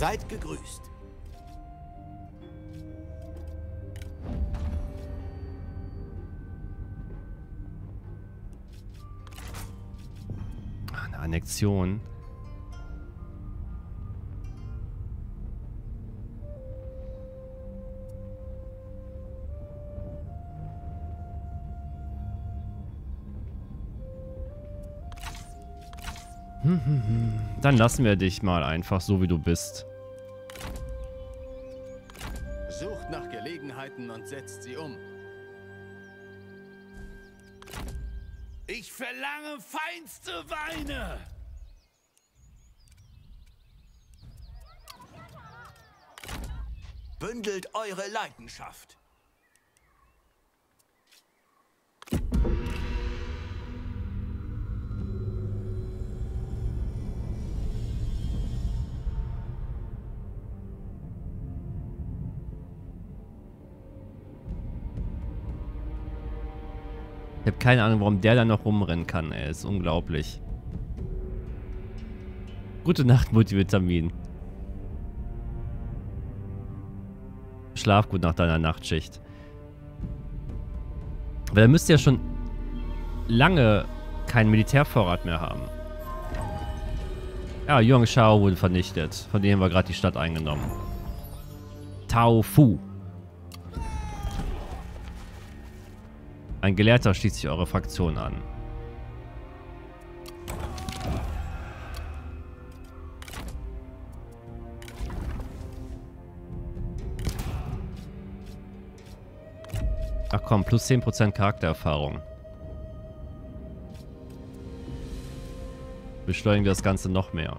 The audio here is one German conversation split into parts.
Seid gegrüßt. Eine Annexion. Dann lassen wir dich mal einfach so, wie du bist. Sucht nach Gelegenheiten und setzt sie um. Ich verlange feinste Weine. Bündelt eure Leidenschaft. Ich habe keine Ahnung, warum der da noch rumrennen kann, ey. Ist unglaublich. Gute Nacht, Multivitamin. Schlaf gut nach deiner Nachtschicht. Weil er müsste ja schon lange keinen Militärvorrat mehr haben. Ja, Yongshao wurde vernichtet. Von dem haben wir gerade die Stadt eingenommen. Tao Fu. Ein Gelehrter schließt sich eure Fraktion an. Ach komm, plus 10% Charaktererfahrung. Beschleunigen wir das Ganze noch mehr.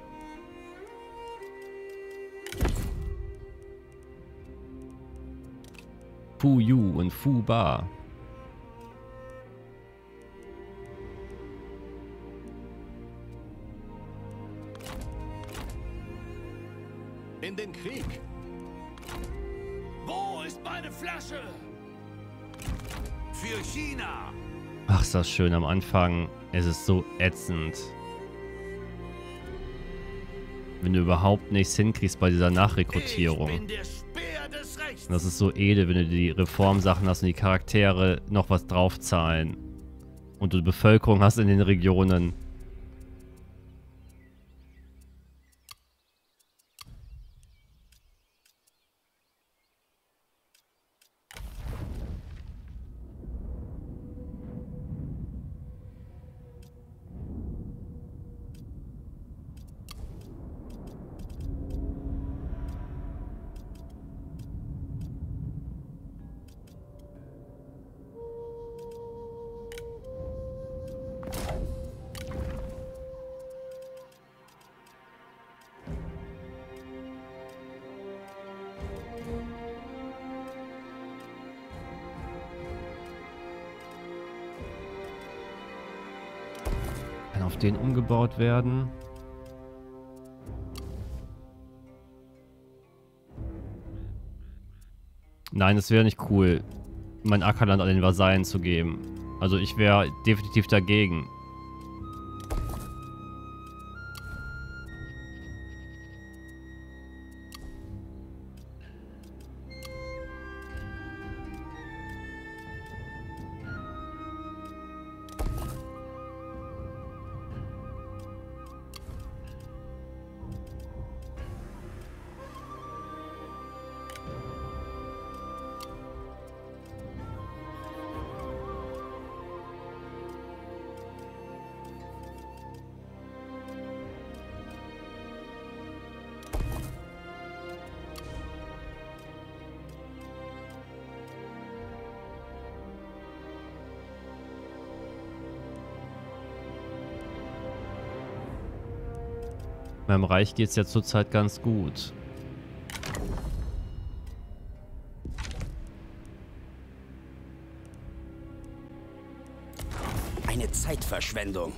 Fu Yu und Fu Ba. In den Krieg. Wo ist meine Flasche? Für China. Ach, ist das schön am Anfang. Es ist so ätzend. Wenn du überhaupt nichts hinkriegst bei dieser Nachrekrutierung. Ich bin der Speer des Rechts. Das ist so edel, wenn du die Reformsachen hast und die Charaktere noch was draufzahlen. Und du die Bevölkerung hast in den Regionen. Kann auf den umgebaut werden. Nein, es wäre nicht cool, mein Ackerland an den Vasallen zu geben. Also ich wäre definitiv dagegen. Meinem Reich geht es ja zurzeit ganz gut. Eine Zeitverschwendung.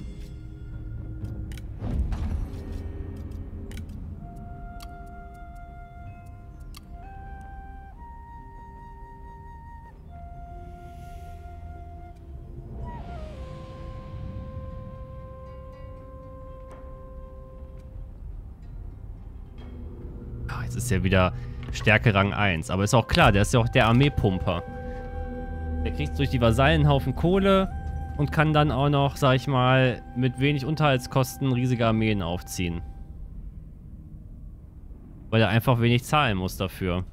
jetzt ist er wieder Stärke Rang 1. Aber ist auch klar, der ist ja auch der Armeepumper. Der kriegt durch die Vasallen einen Haufen Kohle und kann dann auch noch, sag ich mal, mit wenig Unterhaltskosten riesige Armeen aufziehen. Weil er einfach wenig zahlen muss dafür.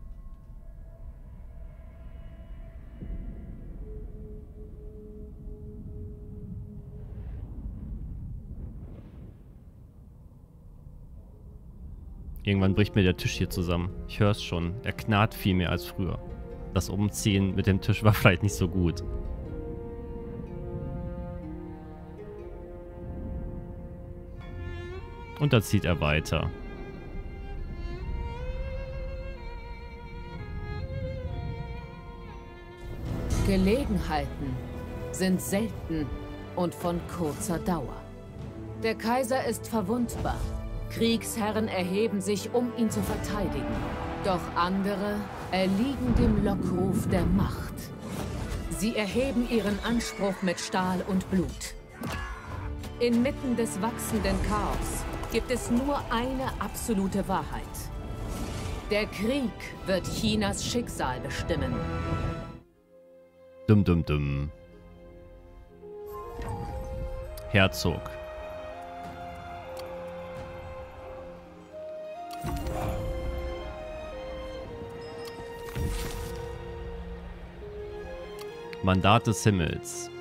Irgendwann bricht mir der Tisch hier zusammen. Ich höre es schon. Er knarrt viel mehr als früher. Das Umziehen mit dem Tisch war vielleicht nicht so gut. Und da zieht er weiter. Gelegenheiten sind selten und von kurzer Dauer. Der Kaiser ist verwundbar. Kriegsherren erheben sich, um ihn zu verteidigen. Doch andere erliegen dem Lockruf der Macht. Sie erheben ihren Anspruch mit Stahl und Blut. Inmitten des wachsenden Chaos gibt es nur eine absolute Wahrheit. Der Krieg wird Chinas Schicksal bestimmen. Dum dum dum. Herzog. Mandat des Himmels.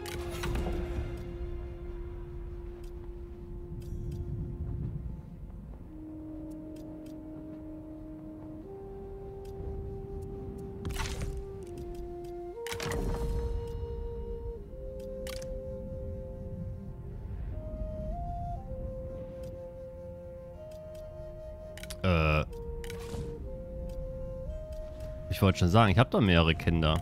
Ich wollte schon sagen, ich habe doch mehrere Kinder.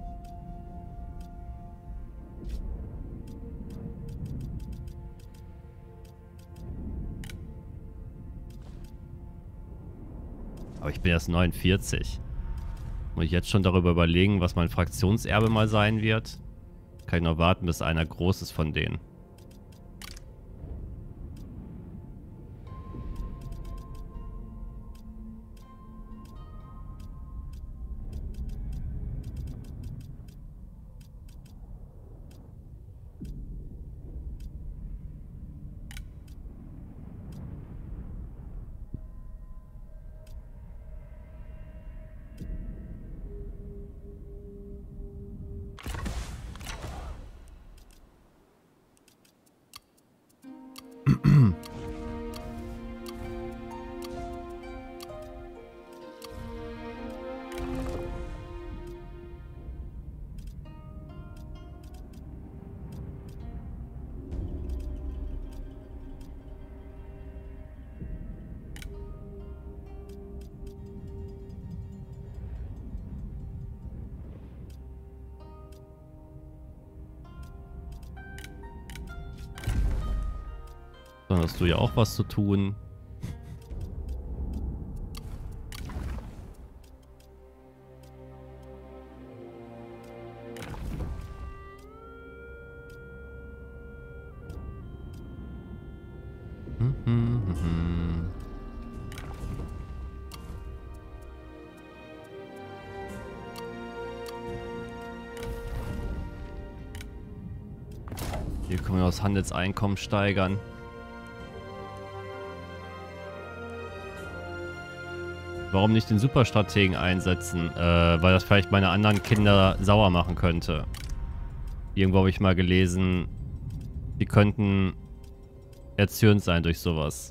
Aber ich bin erst 49. Muss ich jetzt schon darüber überlegen, was mein Fraktionserbe mal sein wird? Kann ich noch warten, bis einer groß ist von denen. Dann hast du ja auch was zu tun. Hier können wir das Handelseinkommen steigern. Warum nicht den Superstrategen einsetzen? Weil das vielleicht meine anderen Kinder sauer machen könnte. Irgendwo habe ich mal gelesen, die könnten erzürnt sein durch sowas.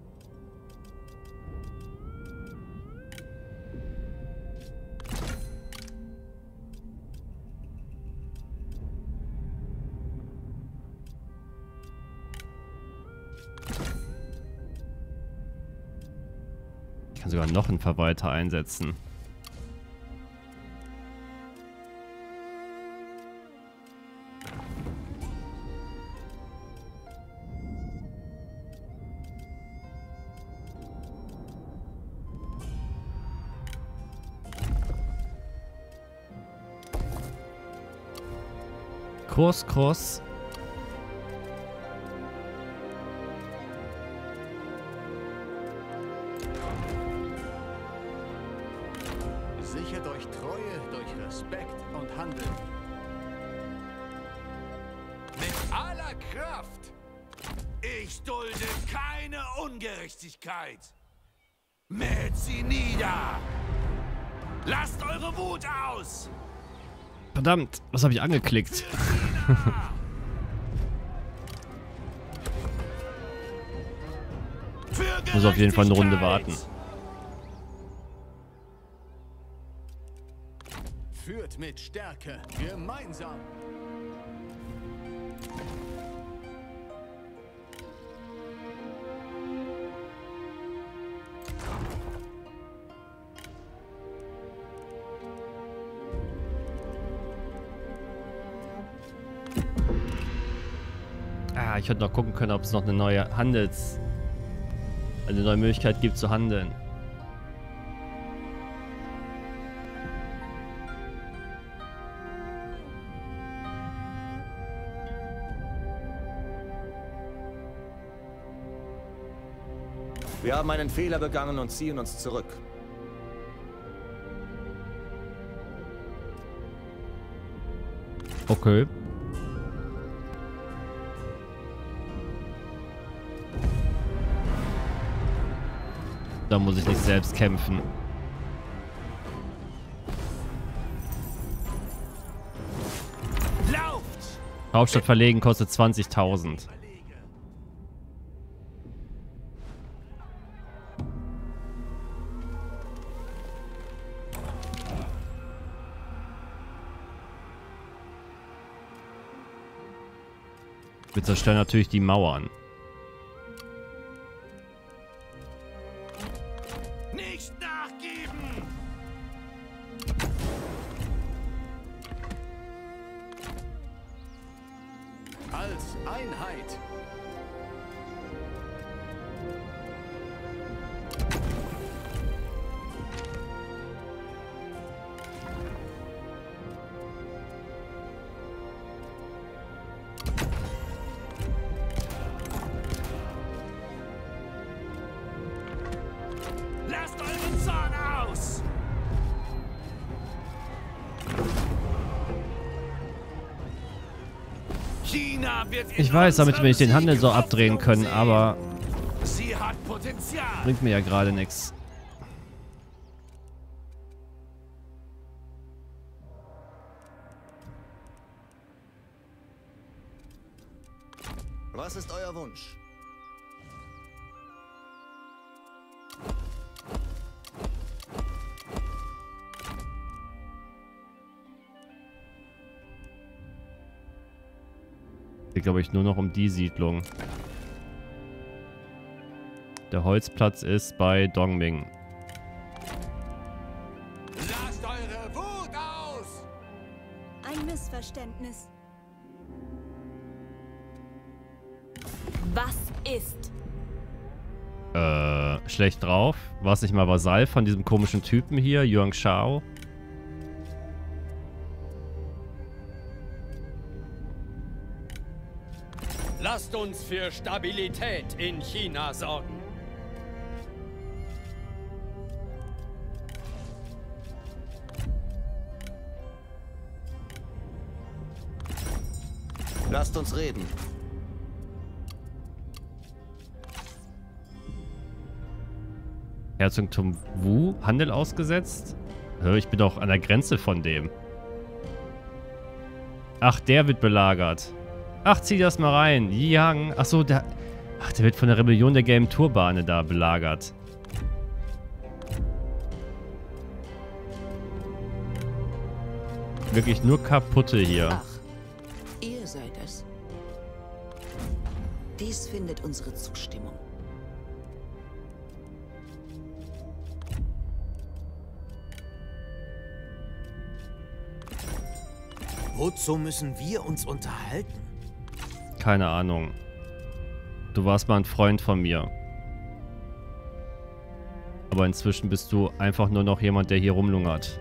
Ich kann sogar noch einen Verwalter einsetzen. Kurs. Sichert euch Treue durch Respekt und Handeln. Mit aller Kraft! Ich dulde keine Ungerechtigkeit! Mäht sie nieder! Lasst eure Wut aus! Verdammt, was habe ich angeklickt? Muss auf jeden Fall eine Runde warten. Führt mit Stärke, gemeinsam. Ah, ich hätte noch gucken können, ob es noch eine neue Möglichkeit gibt zu handeln. Wir haben einen Fehler begangen und ziehen uns zurück. Okay. Da muss ich nicht selbst kämpfen. Lauft! Hauptstadt verlegen kostet 20.000. Wir zerstören natürlich die Mauern. Nicht nachgeben! Als Einheit. Lasst euren Zorn aus! China wird in Ich weiß, damit wir nicht den unserem Handel so Sieg abdrehen können, Hoffnung aber sehen. Sie hat Potenzial. bringt mir ja gerade nichts. Was ist euer Wunsch? Geht, glaube ich, nur noch um die Siedlung. Der Holzplatz ist bei Dongming. Lasst eure Wut aus! Ein Missverständnis. Was ist? Schlecht drauf. War es nicht mal Vasall von diesem komischen Typen hier, Yuan Shao? Lasst uns für Stabilität in China sorgen. Lasst uns reden. Herzogtum Wu, Handel ausgesetzt? Ich bin doch an der Grenze von dem. Ach, der wird belagert. Ach, zieh das mal rein. Yang. Achso, der... Ach, der wird von der Rebellion der gelben Turbane da belagert. Wirklich nur kaputte hier. Ach, ihr seid es. Dies findet unsere Zustimmung. Wozu müssen wir uns unterhalten? Keine Ahnung. Du warst mal ein Freund von mir. Aber inzwischen bist du einfach nur noch jemand, der hier rumlungert.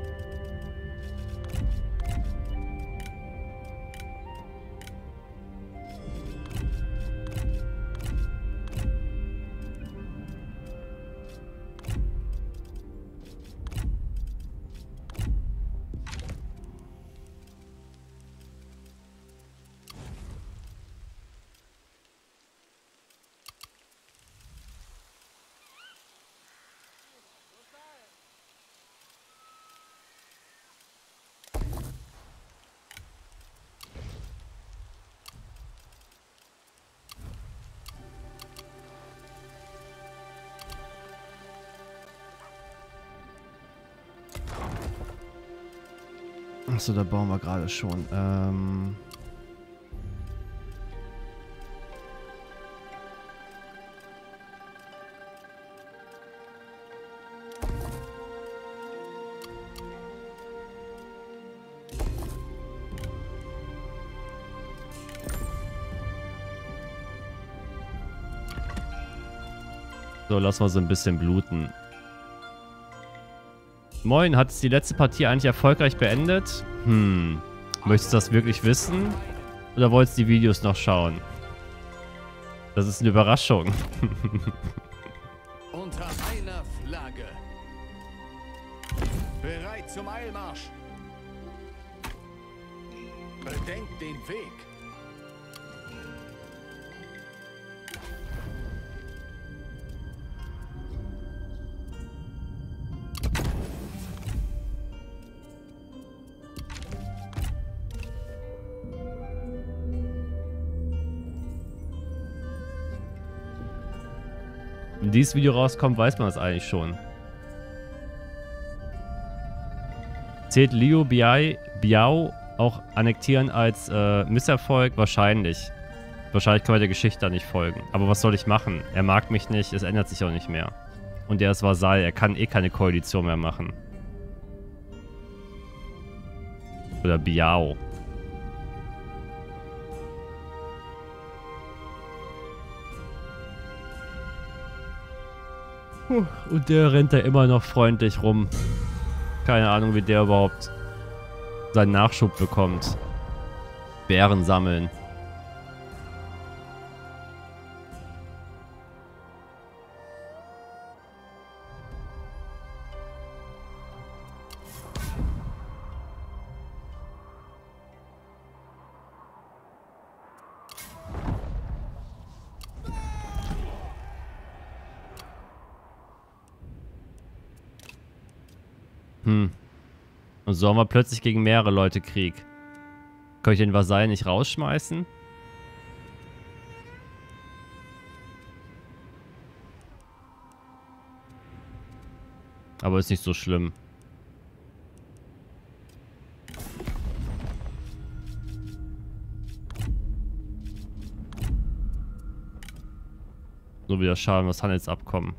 Achso, da bauen wir gerade schon. So, lass mal so ein bisschen bluten. Moin, hat es die letzte Partie eigentlich erfolgreich beendet? Möchtest du das wirklich wissen? Oder wolltest du die Videos noch schauen? Das ist eine Überraschung. Unter einer Flagge. Bereit zum Eilmarsch. Bedenkt den Weg. Wenn dieses Video rauskommt, weiß man das eigentlich schon. Zählt Liu Biao auch annektieren als Misserfolg? Wahrscheinlich. Wahrscheinlich kann man der Geschichte da nicht folgen. Aber was soll ich machen? Er mag mich nicht, es ändert sich auch nicht mehr. Und er ist Vasall, er kann eh keine Koalition mehr machen. Oder Biao. Und der rennt da immer noch freundlich rum. Keine Ahnung, wie der überhaupt seinen Nachschub bekommt. Bären sammeln. Und so haben wir plötzlich gegen mehrere Leute Krieg. Kann ich den Vasall nicht rausschmeißen? Aber ist nicht so schlimm. So wie das Schaden, das Handelsabkommen.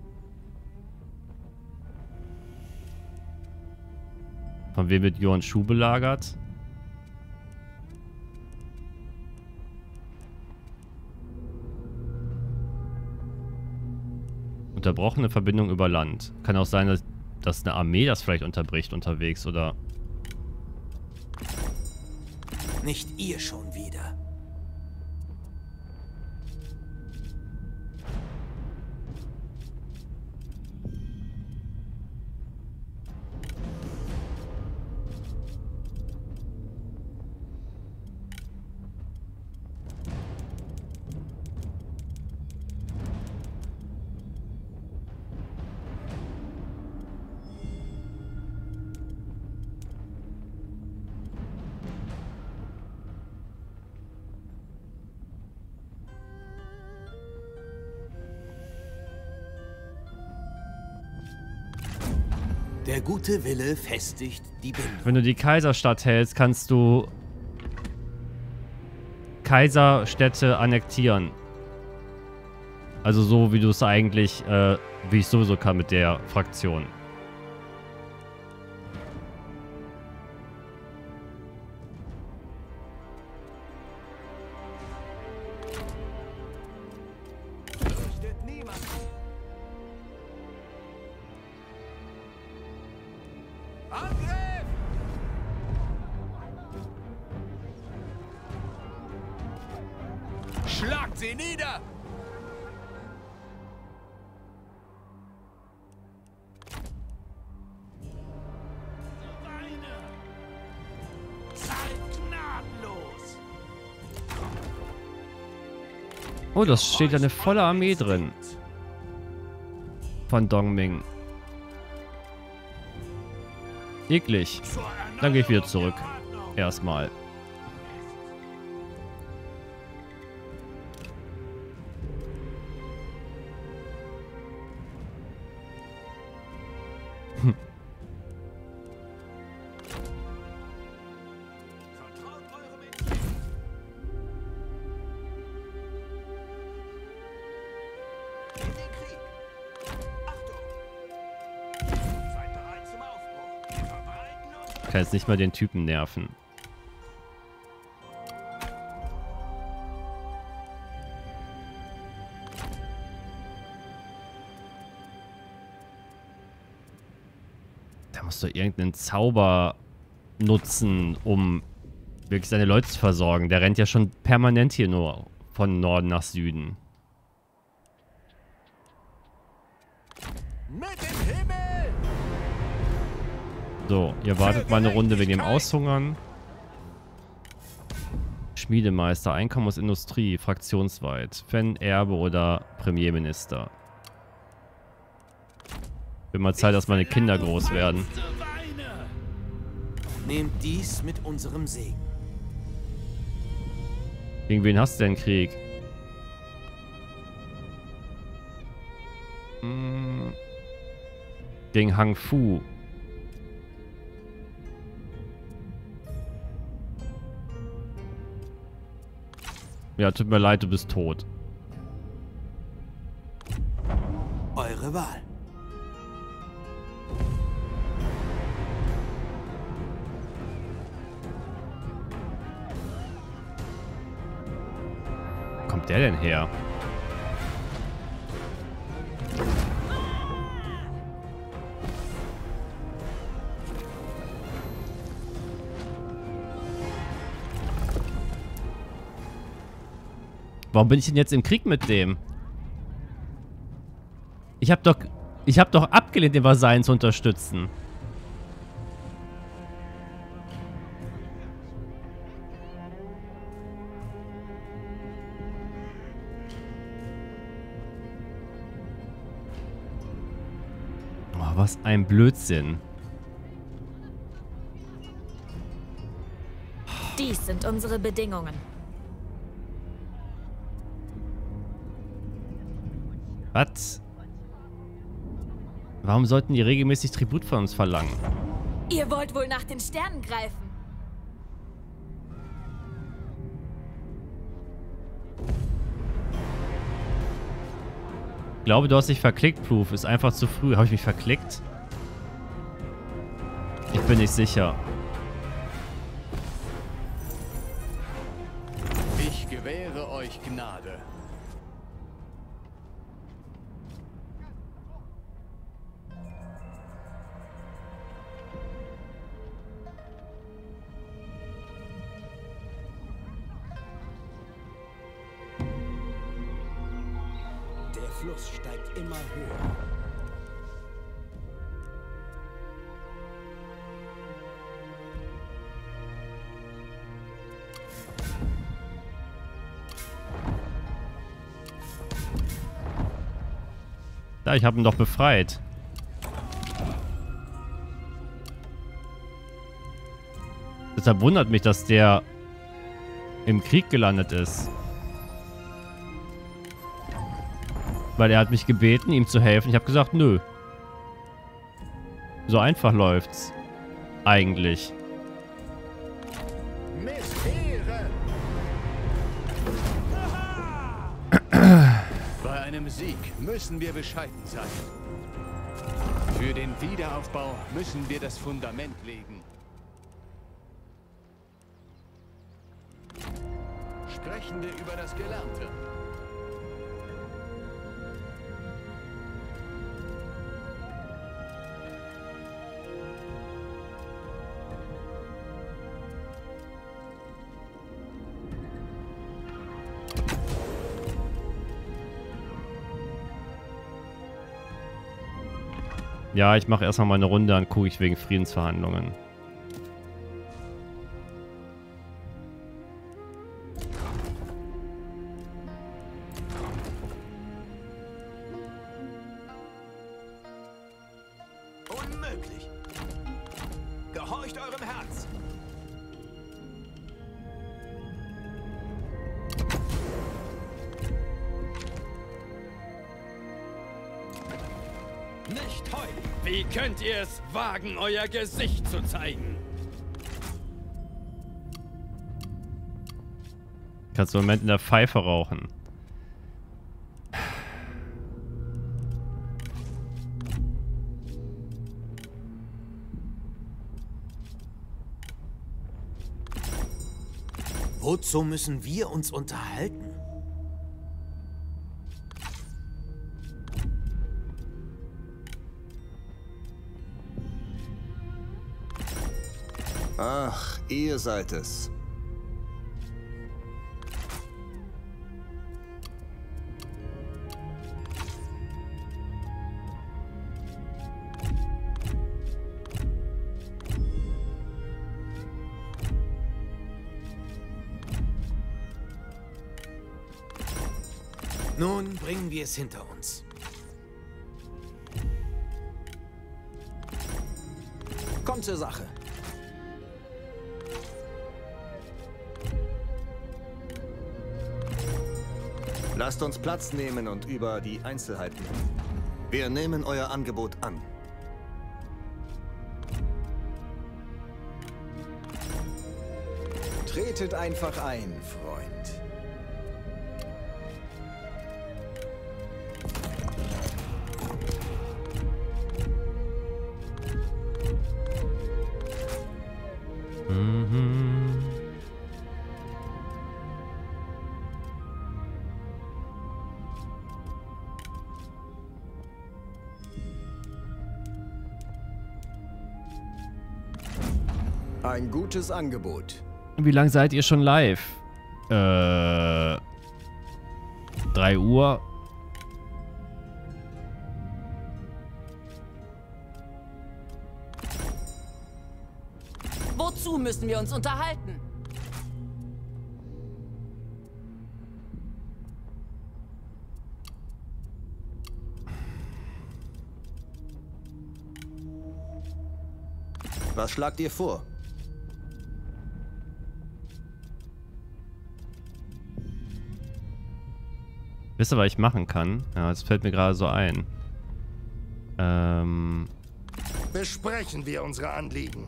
Von wem wird Yuan Shu belagert? Unterbrochene Verbindung über Land. Kann auch sein, dass eine Armee das vielleicht unterbricht unterwegs, oder? Nicht ihr schon wieder. Der gute Wille festigt die Bindung. Wenn du die Kaiserstadt hältst, kannst du Kaiserstädte annektieren. Also so, wie du es eigentlich, wie ich sowieso kann mit der Fraktion. Fürchtet niemand. Angriff! Schlagt sie nieder! Oh, das steht ja eine volle Armee drin. Von Dongming. Eklig. Dann gehe ich wieder zurück. Erstmal. kann jetzt nicht mal den Typen nerven. Da musst du irgendeinen Zauber nutzen, um wirklich seine Leute zu versorgen. Der rennt ja schon permanent hier nur von Norden nach Süden. Mit dem Himmel! So, ihr wartet mal eine Runde wegen dem Aushungern. Schmiedemeister, Einkommen aus Industrie, fraktionsweit. Fan, Erbe oder Premierminister. Wird mal Zeit, dass meine Kinder groß werden. Nehmt dies mit unserem Segen. Gegen wen hast du denn Krieg? Gegen Hang Fu. Ja, tut mir leid, du bist tot. Eure Wahl. Wo kommt der denn her? Warum bin ich denn jetzt im Krieg mit dem? Ich hab doch abgelehnt, den Vasallen zu unterstützen. Oh, was ein Blödsinn. Dies sind unsere Bedingungen. Was? Warum sollten die regelmäßig Tribut von uns verlangen? Ihr wollt wohl nach den Sternen greifen. Ich glaube, du hast dich verklickt, Proof. Ist einfach zu früh. Habe ich mich verklickt? Ich bin nicht sicher. Ich gewähre euch Gnade. Der Fluss steigt immer höher. Da, ich habe ihn doch befreit. Deshalb wundert mich, dass der im Krieg gelandet ist. Weil er hat mich gebeten, ihm zu helfen. Ich habe gesagt, nö. So einfach läuft's. Eigentlich. Missehre! Bei einem Sieg müssen wir bescheiden sein. Für den Wiederaufbau müssen wir das Fundament legen. Sprechen wir über das Gelernte. Ja, ich mache erstmal meine Runde, dann gucke ich wegen Friedensverhandlungen. Unmöglich. Gehorcht eurem Herz. Nicht heute! Wie könnt ihr es wagen, euer Gesicht zu zeigen? Kannst du im Moment in der Pfeife rauchen. Wozu müssen wir uns unterhalten? Ach, ihr seid es. Nun bringen wir es hinter uns. Kommt zur Sache. Lasst uns Platz nehmen und über die Einzelheiten. Wir nehmen euer Angebot an. Tretet einfach ein, Freund. Ein gutes Angebot. Wie lange seid ihr schon live? 3 Uhr. Wozu müssen wir uns unterhalten? Was schlagt ihr vor? Wisst ihr, was ich machen kann? Ja, das fällt mir gerade so ein. Besprechen wir unsere Anliegen.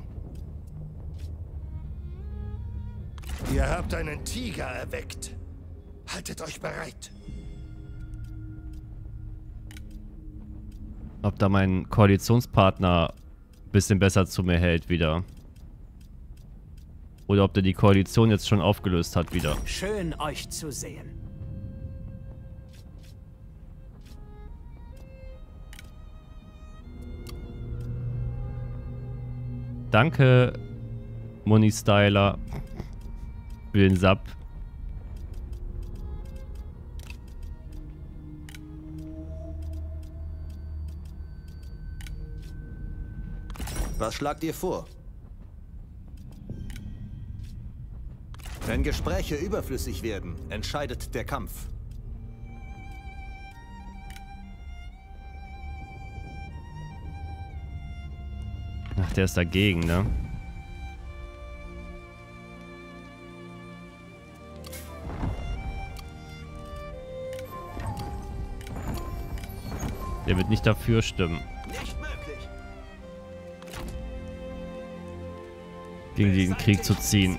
Ihr habt einen Tiger erweckt. Haltet euch bereit. Ob da mein Koalitionspartner ein bisschen besser zu mir hält wieder. Oder ob der die Koalition jetzt schon aufgelöst hat wieder. Schön, euch zu sehen. Danke, Moni Styler, für den Sub. Was schlagt ihr vor? Wenn Gespräche überflüssig werden, entscheidet der Kampf. Ach, der ist dagegen, ne? Der wird nicht dafür stimmen. Nicht möglich. Gegen den Krieg zu ziehen.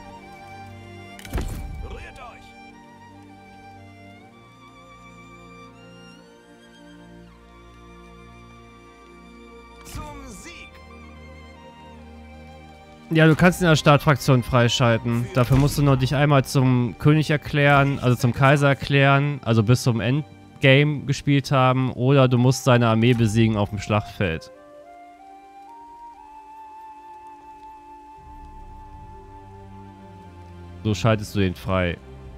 Rührt euch. Zum Sieg. Ja, du kannst in der Startfraktion freischalten. Dafür musst du nur dich einmal zum König erklären, also zum Kaiser erklären, also bis zum Endgame gespielt haben, oder du musst seine Armee besiegen auf dem Schlachtfeld. So schaltest du den frei.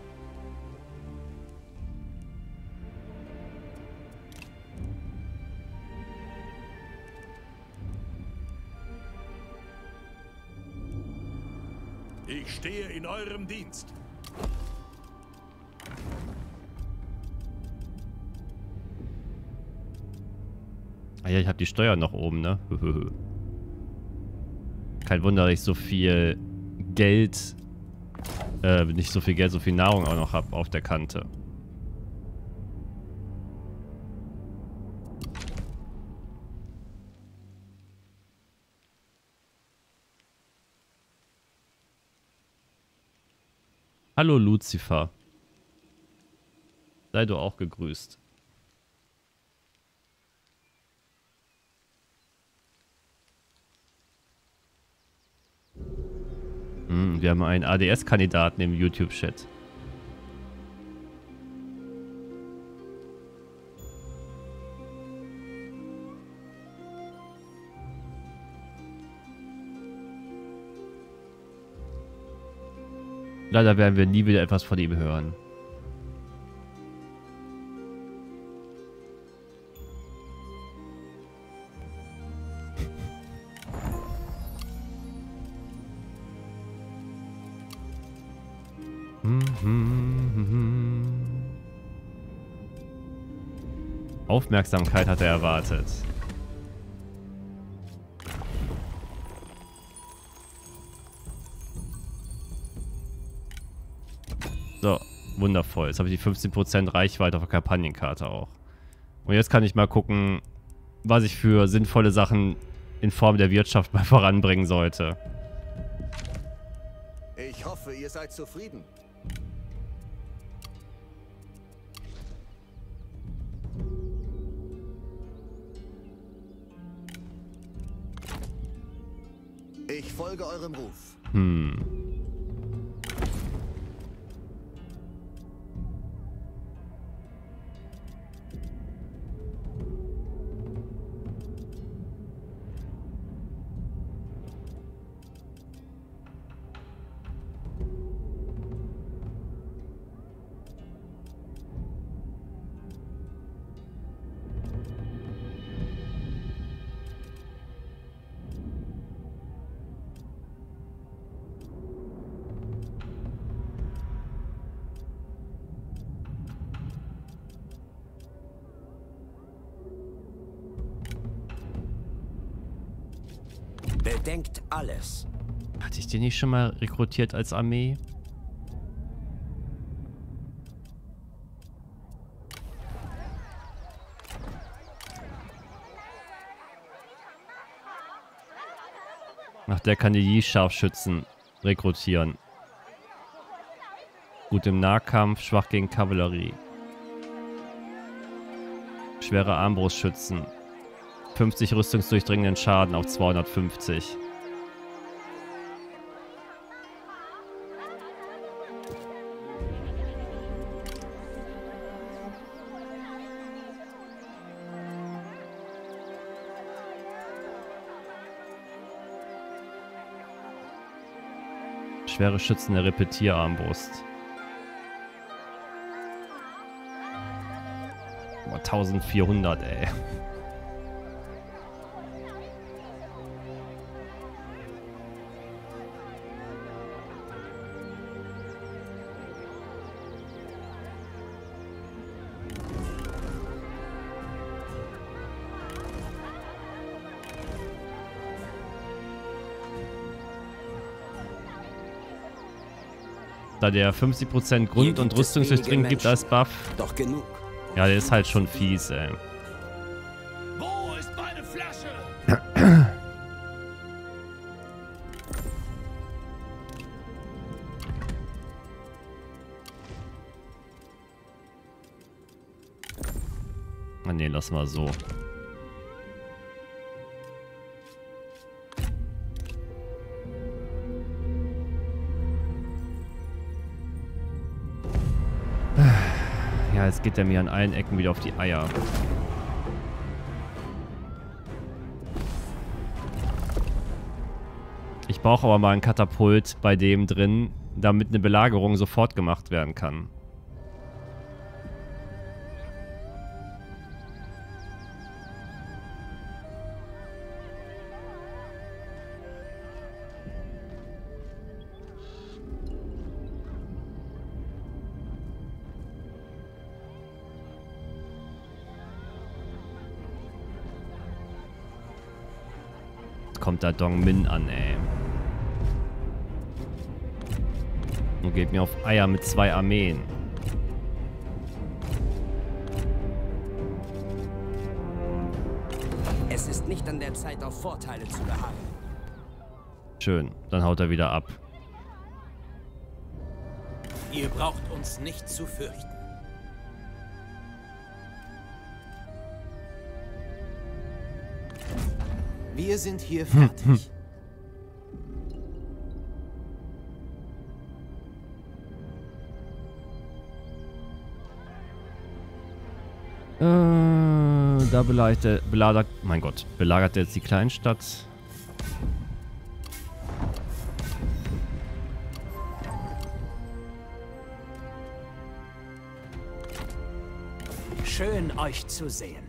Ich stehe in eurem Dienst. Ah ja, ich habe die Steuer noch oben, ne? Kein Wunder, dass ich so viel Geld, nicht so viel Geld, so viel Nahrung auch noch habe auf der Kante. Hallo Lucifer. Sei du auch gegrüßt. Wir haben einen ADS-Kandidaten im YouTube-Chat. Leider werden wir nie wieder etwas von ihm hören. Aufmerksamkeit hat er erwartet. So, wundervoll. Jetzt habe ich die 15% Reichweite auf der Kampagnenkarte auch. Und jetzt kann ich mal gucken, was ich für sinnvolle Sachen in Form der Wirtschaft mal voranbringen sollte. Ich hoffe, ihr seid zufrieden. Ich folge eurem Ruf. Bedenkt alles. Hatte ich den nicht schon mal rekrutiert als Armee? Ach, der kann die Yi-Scharfschützen rekrutieren. Gut im Nahkampf, schwach gegen Kavallerie. Schwere Armbrustschützen. 50 rüstungsdurchdringenden Schaden auf 250. Schwere Schützen der Repetierarmbrust. 1400, ey. Da der 50% Grund- und Rüstungsdurchdringen gibt als Buff. Doch genug. Ja, der ist halt schon fies, ey. Wo ist meine Flasche? Ah, nee, lass mal so. Ja, jetzt geht er mir an allen Ecken wieder auf die Eier. Ich brauche aber mal ein Katapult bei dem drin, damit eine Belagerung sofort gemacht werden kann. Kommt da Dong Min an, ey. Und geht mir auf Eier mit 2 Armeen. Es ist nicht an der Zeit, auf Vorteile zu beharren. Schön, dann haut er wieder ab. Ihr braucht uns nicht zu fürchten. Wir sind hier fertig. Da belagert er jetzt die Kleinstadt. Schön, euch zu sehen.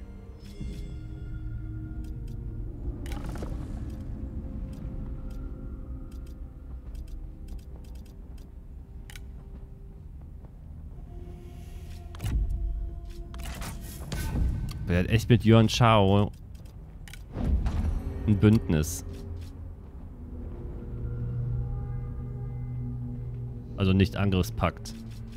Er hat echt mit Yuan Shao ein Bündnis. Also nicht Angriffspakt.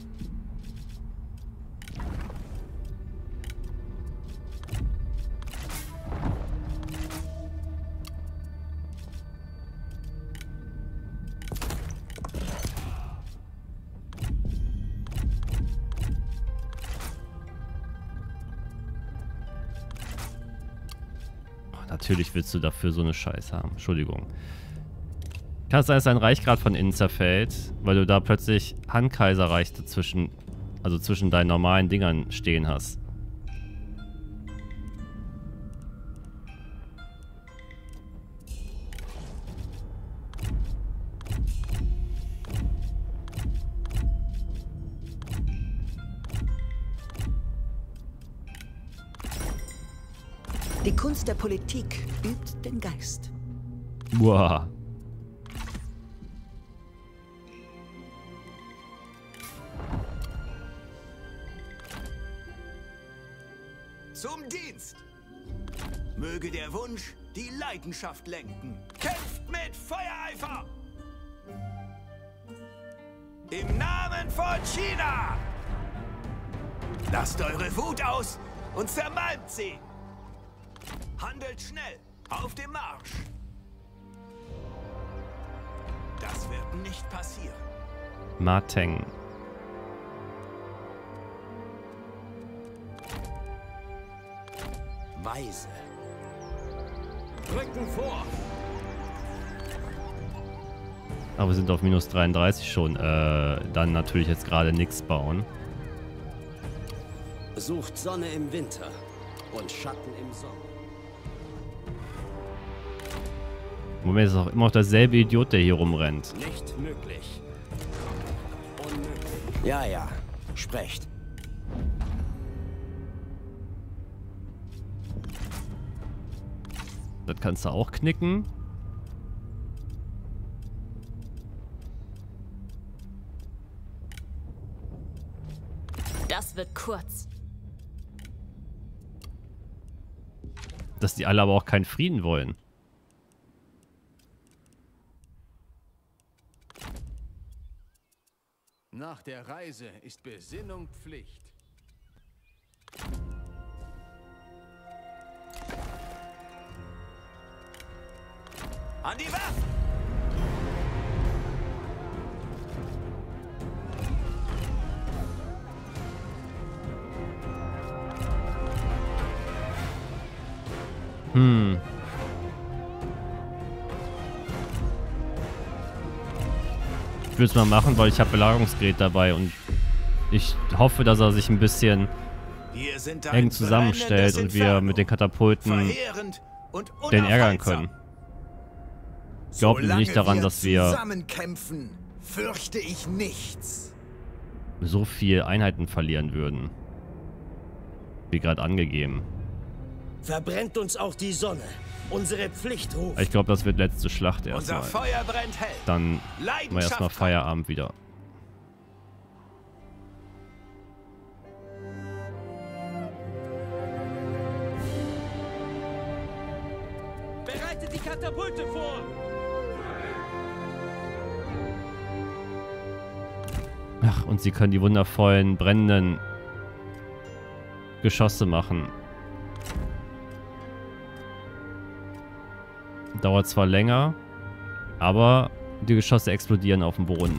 Natürlich willst du dafür so eine Scheiße haben. Entschuldigung. Kann es sein, dass dein Reich gerade von innen zerfällt, weil du da plötzlich Han-Kaiserreich dazwischen, also zwischen deinen normalen Dingern stehen hast. Die Kunst der Politik übt den Geist. Boah. Zum Dienst! Möge der Wunsch die Leidenschaft lenken. Kämpft mit Feuereifer! Im Namen von China! Lasst eure Wut aus und zermalmt sie! Handelt schnell! Auf dem Marsch! Das wird nicht passieren. Ma Teng. Weise. Rücken vor! Aber wir sind auf minus 33 schon. Dann natürlich jetzt gerade nichts bauen. Sucht Sonne im Winter und Schatten im Sommer. Moment, ist auch immer noch derselbe Idiot, der hier rumrennt. Nicht möglich. Unmöglich. Ja, ja. Sprecht. Das kannst du auch knicken. Das wird kurz. Dass die alle aber auch keinen Frieden wollen. Nach der Reise ist Besinnung Pflicht. An die Waffen! Ich will es mal machen, weil ich habe Belagerungsgerät dabei und ich hoffe, dass er sich ein bisschen eng zusammenstellt und wir mit den Katapulten den ärgern können. Ich glaube nicht daran, dass wir zusammenkämpfen, fürchte ich nichts. so viel Einheiten verlieren würden. Wie gerade angegeben. Verbrennt uns auch die Sonne. Unsere Pflicht ruft. Ich glaube, das wird letzte Schlacht erstmal. Unser Feuer brennt hell. Dann machen wir erstmal Feierabend wieder. Bereitet die Katapulte vor! Ach, und sie können die wundervollen, brennenden Geschosse machen. Dauert zwar länger, aber die Geschosse explodieren auf dem Boden.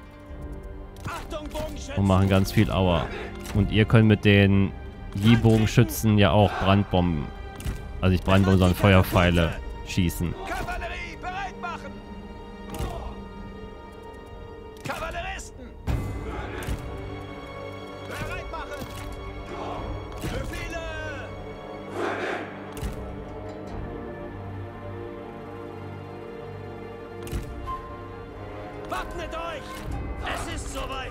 Und machen ganz viel Aua. Und ihr könnt mit den Yi-Bogenschützen ja auch Brandbomben, also nicht Brandbomben, sondern Feuerpfeile schießen. Kavallerie bereit machen! Kavalleristen! Bereit machen! Befehle! Wappnet euch! Es ist soweit!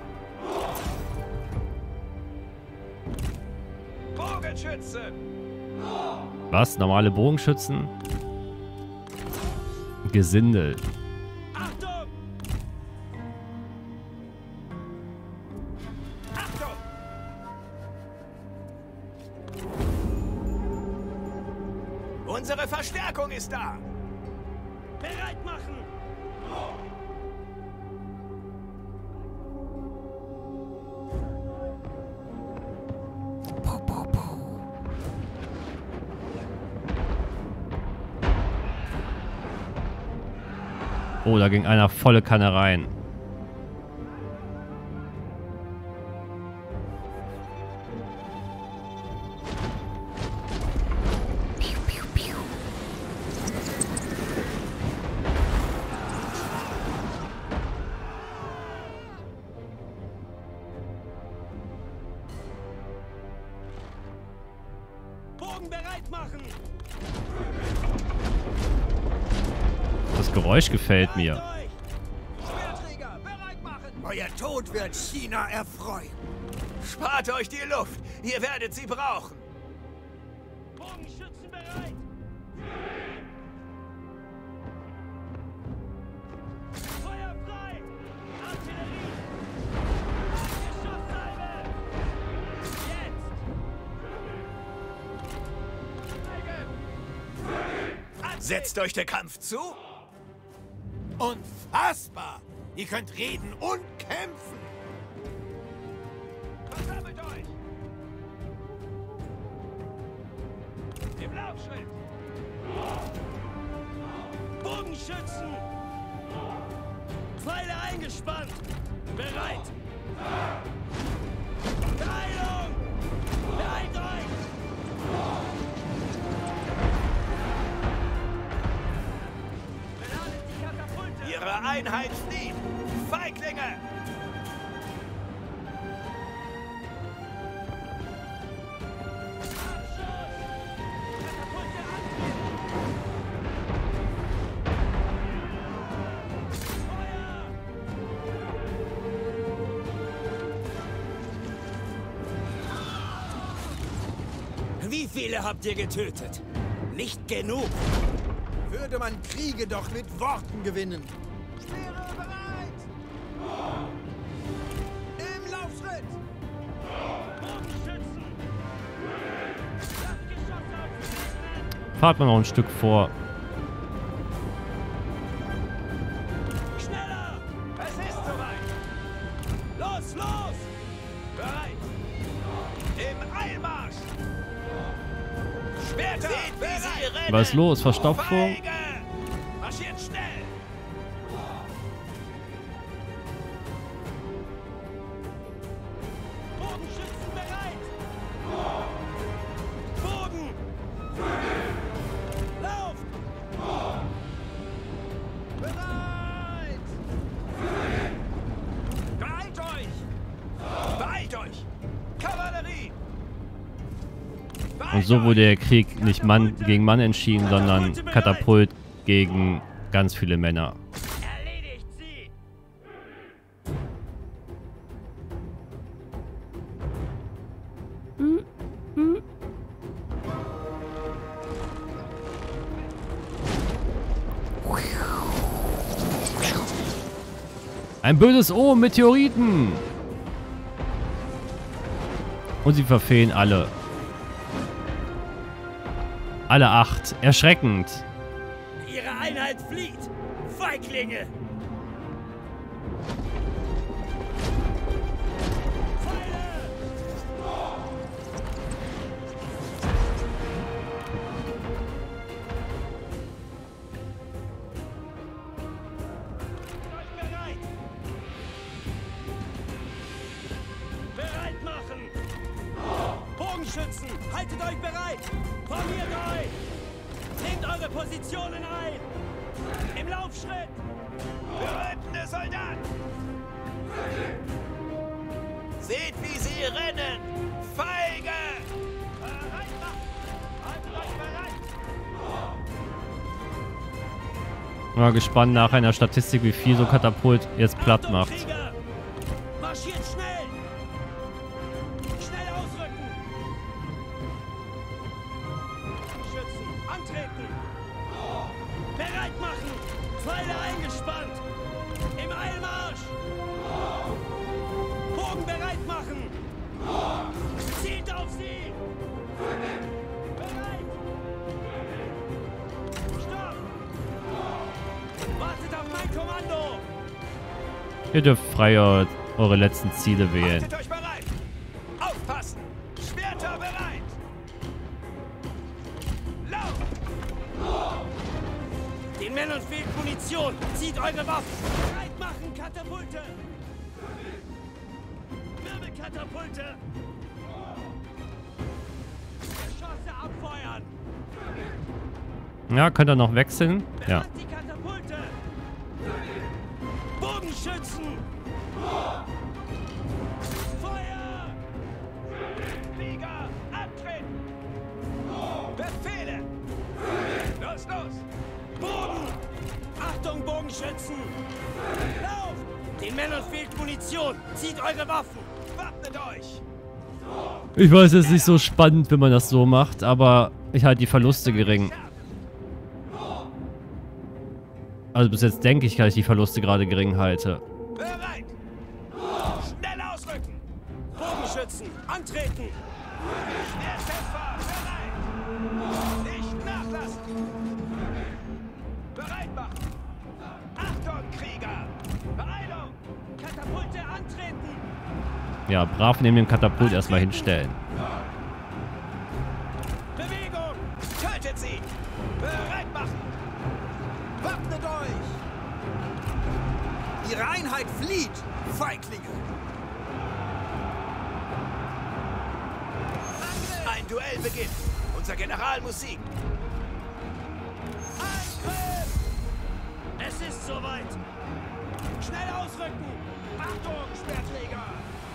Bogenschützen! Was? Normale Bogenschützen? Gesindel. Achtung! Achtung! Unsere Verstärkung ist da! Bereit machen! Oh, da ging einer volle Kanne rein. Bogen bereit machen! Das Geräusch gefällt mir. Schwerträger, bereit machen! Euer Tod wird China erfreuen. Spart euch die Luft! Ihr werdet sie brauchen! Bogenschützen bereit! Feuer frei! Artillerie! Geschosssalve! Jetzt! Setzt euch der Kampf zu? Unfassbar! Ihr könnt reden und kämpfen! Versammelt euch! Im Laufschritt! Bogenschützen! Pfeile eingespannt! Bereit! Beeilung! Beeilt euch! Beladet die Katapulte! Ihre Einheit flieht! Feiglinge! Wie viele habt ihr getötet? Nicht genug! Würde man Kriege doch mit Worten gewinnen. Speere bereit! Im Laufschritt! Bogenschützen! Luftgeschosse aufnehmen! Fahrt mal noch ein Stück vor. Schneller! Es ist soweit! Los, los! Bereit! Im Eilmarsch! Schwerter! Seht, wie sie rennen! Was ist los? Verstopfung? Feige! Marschiert schnell! Bogenschützen bereit! Bogen! Lauft! Bereit! Beeilt euch! Beeilt euch! Kavallerie! Und so wurde der Krieg nicht Mann gegen Mann entschieden, sondern Katapult gegen ganz viele Männer. Erledigt sie! Ein böses Omen, Meteoriten! Und sie verfehlen alle. Alle 8. Erschreckend. Ihre Einheit flieht! Feiglinge! Pfeile! Seid bereit! Bereit machen! Bogenschützen, haltet euch bereit! Formiert euch! Nehmt eure Positionen ein! Im Laufschritt! Bereitende Soldaten! Seht, wie sie rennen! Feige! Bereit machen! Haltet euch bereit! Mal gespannt nach einer Statistik, wie viel so Katapult jetzt platt macht. Krieger! Marschiert schnell! Schnell ausrücken! Schützen, antreten! Bereit machen! Pfeile eingespannt! Im Eilmarsch! Bogen bereit machen! Zielt auf sie! Bereit! Stopp! Wartet auf mein Kommando! Ihr dürft frei eure letzten Ziele wählen. Haltet euch bereit! Aufpassen! Schwerter bereit! Lauf! Den Männern fehlt Munition! Zieht eure Waffen! Bereit machen, Katapulte! Wirbelkatapulte! Geschosse abfeuern! Ja, könnt ihr noch wechseln? Ja. Bemannt die Katapulte! Bogenschützen! Feuer! Krieger, antreten! Befehle! Los, los! Bogen! Achtung, Bogenschützen! Lauf! Den Männern fehlt Munition! Zieht eure Waffen! Wappnet euch! Ich weiß, es ist nicht so spannend, wenn man das so macht, aber ich halte die Verluste gering. Also bis jetzt denke ich, dass ich die Verluste gerade gering halte. Bereit! Schnell ausrücken! Bogenschützen! Antreten! Schwertkämpfer, bereit! Nicht nachlassen! Bereit machen! Achtung, Krieger! Beeilung! Katapulte antreten! Ja, brav neben dem Katapult erstmal hinstellen. Bewegung! Tötet sie! Bereit machen! Wappnet euch! Ihre Einheit flieht, Feiglinge! Ein Duell beginnt! Unser General muss siegen! Angriff! Es ist soweit! Schnell ausrücken! Achtung, Speerträger!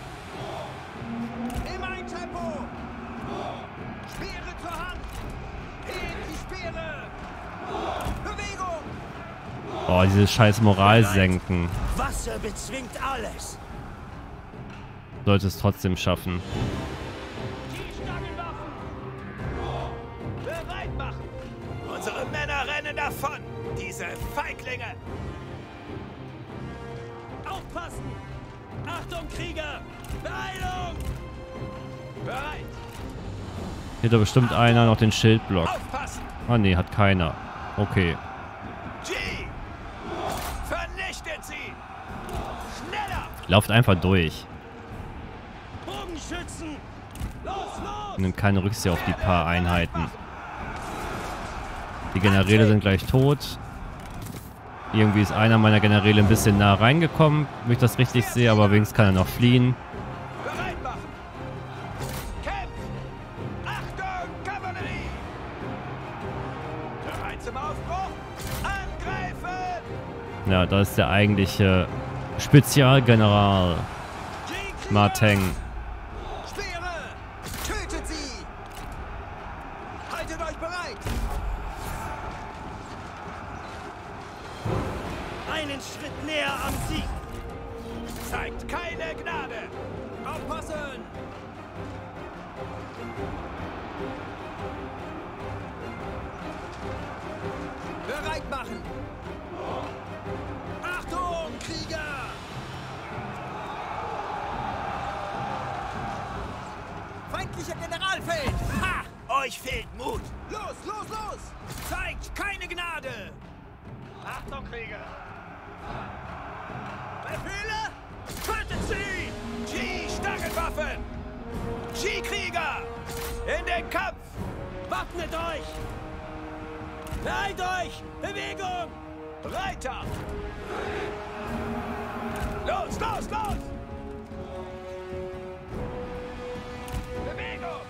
Im Eintempo! Speere zur Hand! Hebt die Speere! Bewegung! Oh, dieses scheiß Moral senken. Wasser bezwingt alles! Sollte es trotzdem schaffen. Die Stangenwaffen! Bereit machen! Unsere Männer rennen davon! Diese Feiglinge! Aufpassen! Achtung, Krieger! Beeilung! Bereit! Hier hat doch bestimmt einer noch den Schildblock. Aufpassen! Ah nee, hat keiner. Okay. G! Vernichtet sie! Schneller! Lauft einfach durch. Bogenschützen! Los, los! Nimmt keine Rücksicht auf die paar Einheiten. Die Generäle sind gleich tot. Irgendwie ist einer meiner Generäle ein bisschen nah reingekommen, wenn ich das richtig sehe, aber wenigstens kann er noch fliehen. Bereit machen! Kämpft! Achtung, Kavallerie! Bereit zum Aufbruch! Angreifen! Ja, das ist der eigentliche Spezialgeneral Marteng. Speere! Tötet sie! Haltet euch bereit! Einen Schritt näher am Sieg! Zeigt keine Gnade! Aufpassen! Bereit machen! Achtung, Krieger! Feindlicher Generalfeld! Ha! Euch fehlt Mut! Los, los, los! Zeigt keine Gnade! Achtung, Krieger! Befehle? Tötet sie! G-Stangenwaffen! G-Krieger! In den Kampf! Wappnet euch! Beeilt euch! Bewegung! Reiter! Los, los, los! Bewegung!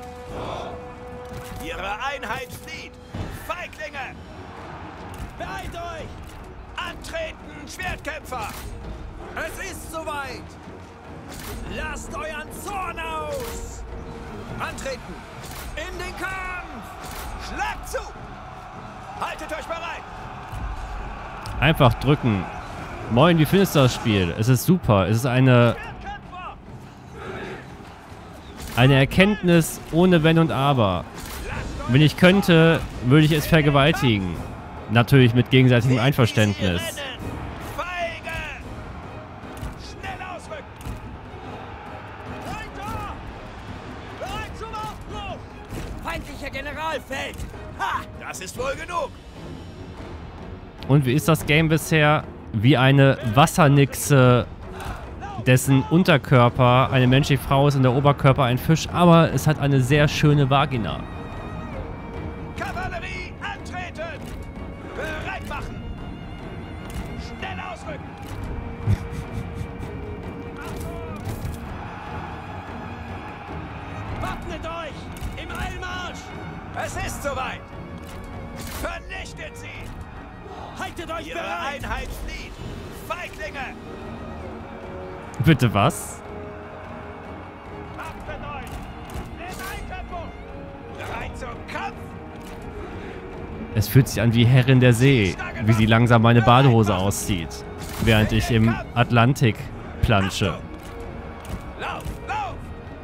Ihre Einheit flieht! Feiglinge! Beeilt euch! Antreten, Schwertkämpfer! Es ist soweit! Lasst euren Zorn aus! Antreten! In den Kampf! Schlag zu! Haltet euch bereit! Einfach drücken. Moin, wie findest du das Spiel? Es ist super. Es ist eine Erkenntnis ohne Wenn und Aber. Wenn ich könnte, würde ich es vergewaltigen. Natürlich mit gegenseitigem Einverständnis. Feindlicher Generalfeld! Ha! Das ist wohl genug! Und wie ist das Game bisher? Wie eine Wassernixe, dessen Unterkörper eine menschliche Frau ist und der Oberkörper ein Fisch, aber es hat eine sehr schöne Vagina. Kavallerie antreten! Bereit machen! Schnell ausrücken! Wappnet euch! Im Eilmarsch! Es ist soweit! Vernichtet sie! Haltet euch Ihre bereit! Einheit flieht! Feiglinge! Bitte was? Wappnet euch! In Einkämpfung! Bereit zum Kampf! Es fühlt sich an wie Herrin der See, wie sie langsam meine Badehose auszieht, während ich im Atlantik plansche. Lauf! Lauf!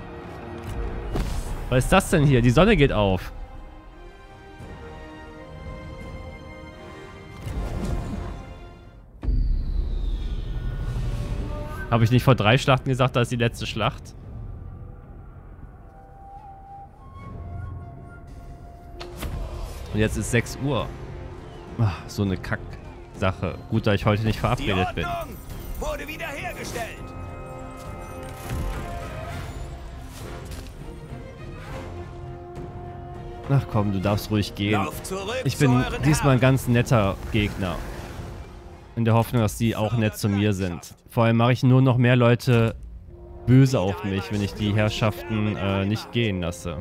Was ist das denn hier? Die Sonne geht auf. Habe ich nicht vor 3 Schlachten gesagt, das ist die letzte Schlacht? Und jetzt ist 6 Uhr. Ach, so eine Kack-Sache. Gut, da ich heute nicht verabredet bin. Wurde wiederhergestellt. Ach komm, du darfst ruhig gehen. Lauf zurück Ich zu bin euren diesmal ein Herren. ganz netter Gegner. In der Hoffnung, dass die auch nett zu mir sind. Vor allem mache ich nur noch mehr Leute böse auf mich, wenn ich die Herrschaften nicht gehen lasse.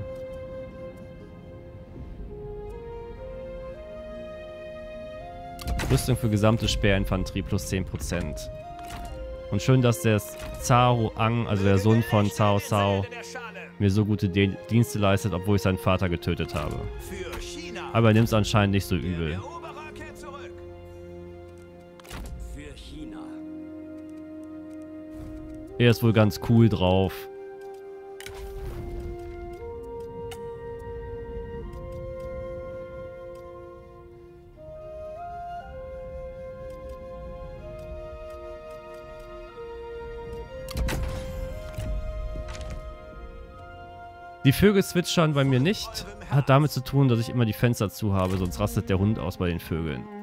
Rüstung für gesamte Speerinfanterie plus 10%. Und schön, dass der Cao Ang, also der Sohn von Cao Cao, mir so gute Dienste leistet, obwohl ich seinen Vater getötet habe. Aber er nimmt es anscheinend nicht so übel. Für China. Er ist wohl ganz cool drauf. Die Vögel zwitschern bei mir nicht. Hat damit zu tun, dass ich immer die Fenster zu habe, sonst rastet der Hund aus bei den Vögeln.